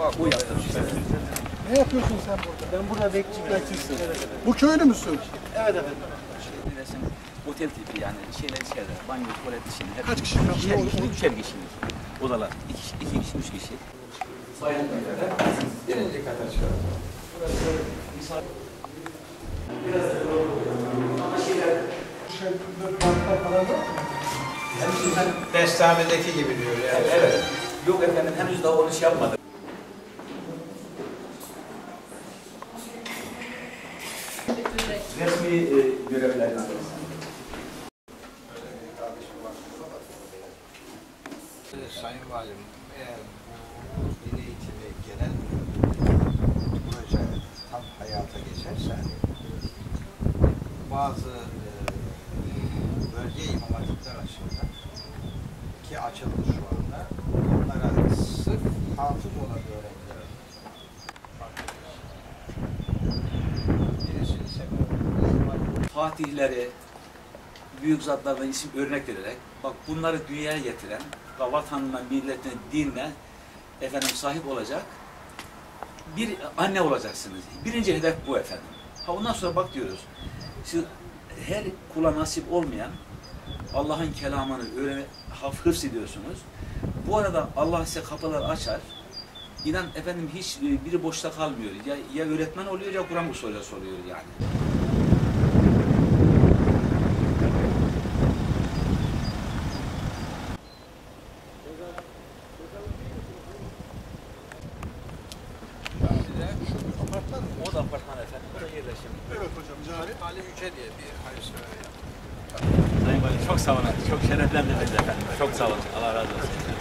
O yaptım işte. Ne yapıyorsun sen burada? Ben burada bekçiyim. Evet. Bu köylü müsün? Evet efendim. Resim otel tipi yani şeyler içeride. Banyo, tuvalet içinde. Kaç kişi kaldı? Üçer kişilik. Odalar. İki kişi, üç kişi. Bayan beyler. Birinci kata çıkalım. Burası misafir. Biraz da ama şeyler. Banklar falan var mı? Bestanedeki gibi diyor yani. Evet. Yok efendim henüz daha onu şey yapmadım. Resmi görevlerden. Sayın Valim, eğer bu dil eğitimi genel proje tam hayata geçerse bazı bölge imam hatipler açıldı ki açıldı şu anda. Onlara sırf hafız olan öğrenciler birisinin sebebi Fatihleri, büyük zatlardan isim örnek vererek, bak bunları dünyaya getiren, vatanına, milletine, dinine efendim sahip olacak bir anne olacaksınız. Birinci hedef bu efendim. Ondan sonra bak diyoruz, şimdi her kula nasip olmayan Allah'ın kelamını hıfz ediyorsunuz. Bu arada Allah size kapılar açar. İnan efendim hiç biri boşta kalmıyor. Ya öğretmen oluyor ya Kur'an kursu hocası oluyor yani. apartman mı? O da apartman efendim. Burada yerleşim. Evet hocam. Cari. Ali Yüce diye bir hayırsever yaptı. Sayın Valim çok sağ olun. Çok şereflendirdiniz efendim. Çok sağ olun. Allah razı olsun.